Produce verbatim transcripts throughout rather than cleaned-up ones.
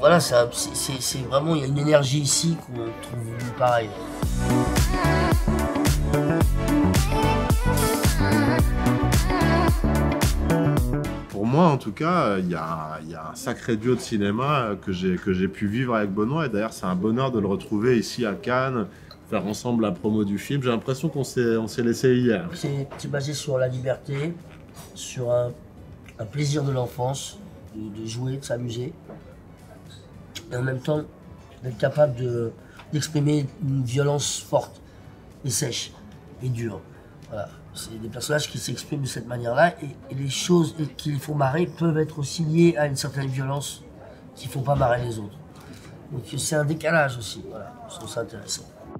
voilà, c'est vraiment, il y a une énergie ici qu'on trouve nulle part ailleurs. Pour moi, en tout cas, il y a, y a un sacré duo de cinéma que j'ai que j'ai pu vivre avec Benoît. Et d'ailleurs, c'est un bonheur de le retrouver ici à Cannes, faire ensemble la promo du film. J'ai l'impression qu'on s'est on s'est laissé hier. C'est basé sur la liberté, sur un, un plaisir de l'enfance, de, de jouer, de s'amuser. Et en même temps, d'être capable d'exprimer une violence forte et sèche et dure. Voilà. C'est des personnages qui s'expriment de cette manière-là et, et les choses qui les font marrer peuvent être aussi liées à une certaine violence qui ne font pas marrer les autres. Donc c'est un décalage aussi, voilà. Je trouve ça intéressant.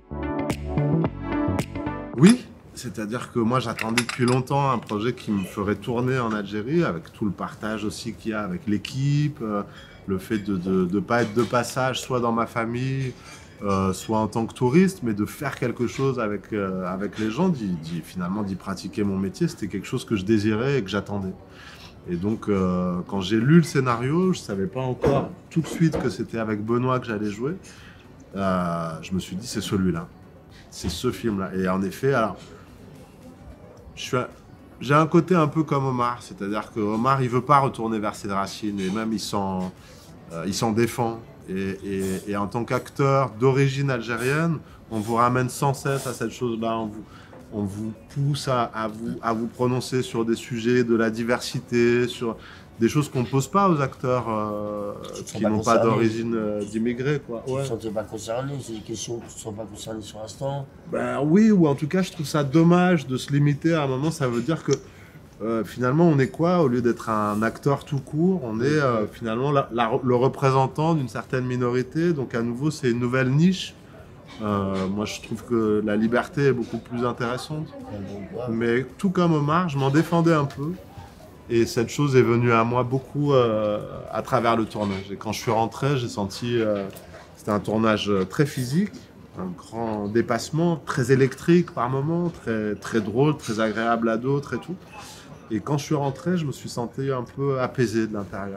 Oui, c'est-à-dire que moi j'attendais depuis longtemps un projet qui me ferait tourner en Algérie, avec tout le partage aussi qu'il y a avec l'équipe, euh, le fait de ne pas être de passage, soit dans ma famille, Euh, soit en tant que touriste, mais de faire quelque chose avec, euh, avec les gens, d'y, d'y, finalement d'y pratiquer mon métier, c'était quelque chose que je désirais et que j'attendais. Et donc, euh, quand j'ai lu le scénario, je ne savais pas encore tout de suite que c'était avec Benoît que j'allais jouer. Euh, je me suis dit, c'est celui-là. C'est ce film-là. Et en effet, alors, je suis un, j'ai un côté un peu comme Omar, c'est-à-dire que Omar, il ne veut pas retourner vers ses racines, et même il s'en, euh, il s'en défend. Et, et, et en tant qu'acteur d'origine algérienne, on vous ramène sans cesse à cette chose-là. On vous, on vous pousse à, à, vous, à vous prononcer sur des sujets de la diversité, sur des choses qu'on ne pose pas aux acteurs euh, qui n'ont pas d'origine euh, d'immigrés. Ouais. Tu ne te sentais pas concerné, c'est des questions qui ne sont pas concernées sur l'instant. Ben oui, ou en tout cas, je trouve ça dommage de se limiter à un moment. Ça veut dire que Euh, finalement, on est quoi? Au lieu d'être un acteur tout court, on est euh, finalement la, la, le représentant d'une certaine minorité. Donc à nouveau, c'est une nouvelle niche. Euh, moi, je trouve que la liberté est beaucoup plus intéressante. Mais tout comme Omar, je m'en défendais un peu. Et cette chose est venue à moi beaucoup euh, à travers le tournage. Et quand je suis rentré, j'ai senti... Euh, c'était un tournage très physique, un grand dépassement, très électrique par moments, très, très drôle, très agréable à d'autres et tout. Et quand je suis rentré, je me suis senti un peu apaisé de l'intérieur.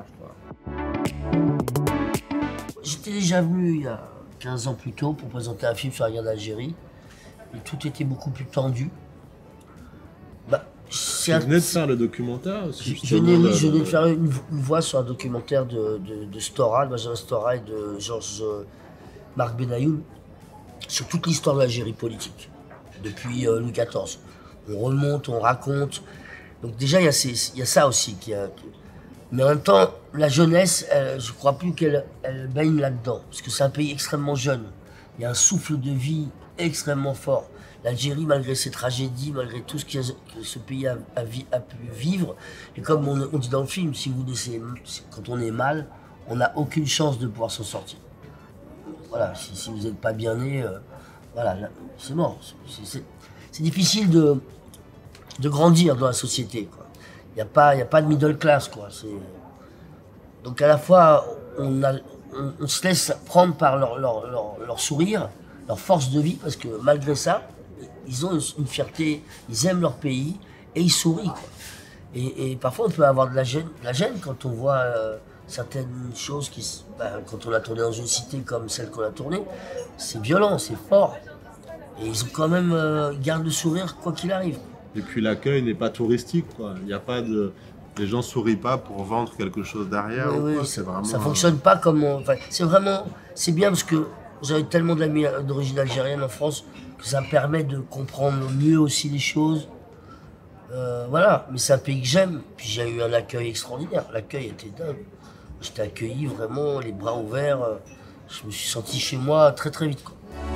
J'étais déjà venu il y a quinze ans plus tôt pour présenter un film sur la guerre d'Algérie. Et tout était beaucoup plus tendu. Bah, tu un... venais de faire le documentaire aussi? Je venais, oui, je venais de faire une, une voix sur un documentaire de, de, de Stora, de Benjamin Stora et de Georges euh, Marc Benayoun, sur toute l'histoire de l'Algérie politique, depuis euh, Louis quatorze. On remonte, on raconte. Donc déjà, il y a, ces, il y a ça aussi. Qui a, qui... Mais en même temps, la jeunesse, elle, je ne crois plus qu'elle elle baigne là-dedans. Parce que c'est un pays extrêmement jeune. Il y a un souffle de vie extrêmement fort. L'Algérie, malgré ses tragédies, malgré tout ce que ce pays a, a, a pu vivre, et comme on, on dit dans le film, si vous laissez, quand on est mal, on n'a aucune chance de pouvoir s'en sortir. Voilà, si, si vous n'êtes pas bien né, euh, voilà, c'est mort. C'est difficile de... de grandir dans la société. Il n'y a pas, il y a pas de middle class. Quoi. Donc à la fois, on, a, on, on se laisse prendre par leur, leur, leur, leur sourire, leur force de vie, parce que malgré ça, ils ont une, une fierté, ils aiment leur pays et ils sourient. Quoi. Et, et parfois, on peut avoir de la gêne, de la gêne quand on voit euh, certaines choses, qui, bah, quand on a tourné dans une cité comme celle qu'on a tournée, c'est violent, c'est fort. Et ils ont quand même euh, gardent le sourire quoi qu'il arrive. Et puis l'accueil n'est pas touristique, quoi. Il n'y a pas de... Les gens ne sourient pas pour vendre quelque chose derrière. Oui, ou oui, c'est vraiment... Ça ne fonctionne pas comme... On... Enfin, c'est vraiment... C'est bien parce que j'avais tellement d'amis d'origine algérienne en France que ça me permet de comprendre mieux aussi les choses. Euh, voilà, mais c'est un pays que j'aime. Puis j'ai eu un accueil extraordinaire. L'accueil était dingue. J'étais accueilli vraiment, les bras ouverts. Je me suis senti chez moi très très vite, quoi.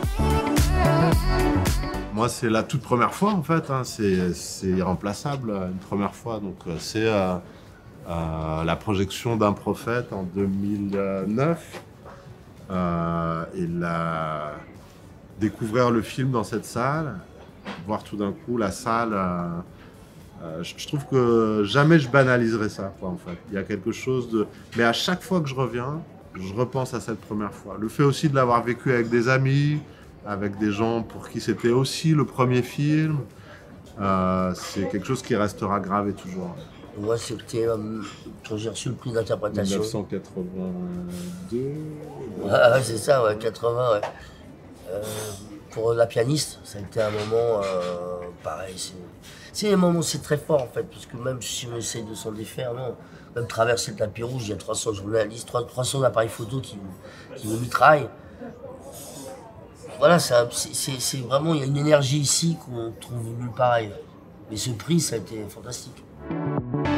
Moi, c'est la toute première fois, en fait. Hein. C'est irremplaçable, une première fois. Donc, c'est euh, euh, la projection d'un prophète en deux mille neuf. Euh, et la... découvrir le film dans cette salle, voir tout d'un coup la salle... Euh, euh, je trouve que jamais je banaliserai ça, quoi, en fait. Il y a quelque chose de... Mais à chaque fois que je reviens, je repense à cette première fois. Le fait aussi de l'avoir vécu avec des amis, avec des gens pour qui c'était aussi le premier film, euh, c'est quelque chose qui restera gravé toujours. Moi, c'était euh, quand j'ai reçu le prix d'interprétation. mille neuf cent quatre-vingt-deux Ah, ouais, c'est ça, ouais, quatre-vingts, ouais. Euh, pour la pianiste, ça a été un moment euh, pareil. C'est c'est un moment, c'est très fort en fait, parce que même si on essaye de s'en défaire, non. Même traverser le tapis rouge, il y a trois cents journalistes, trois- 300 appareils photo qui, nous- qui nous mitraillent. Voilà, c'est un- c'est c'est- c'est vraiment, il y a une énergie ici qu'on trouve nulle part ailleurs. Mais ce prix, ça a été fantastique.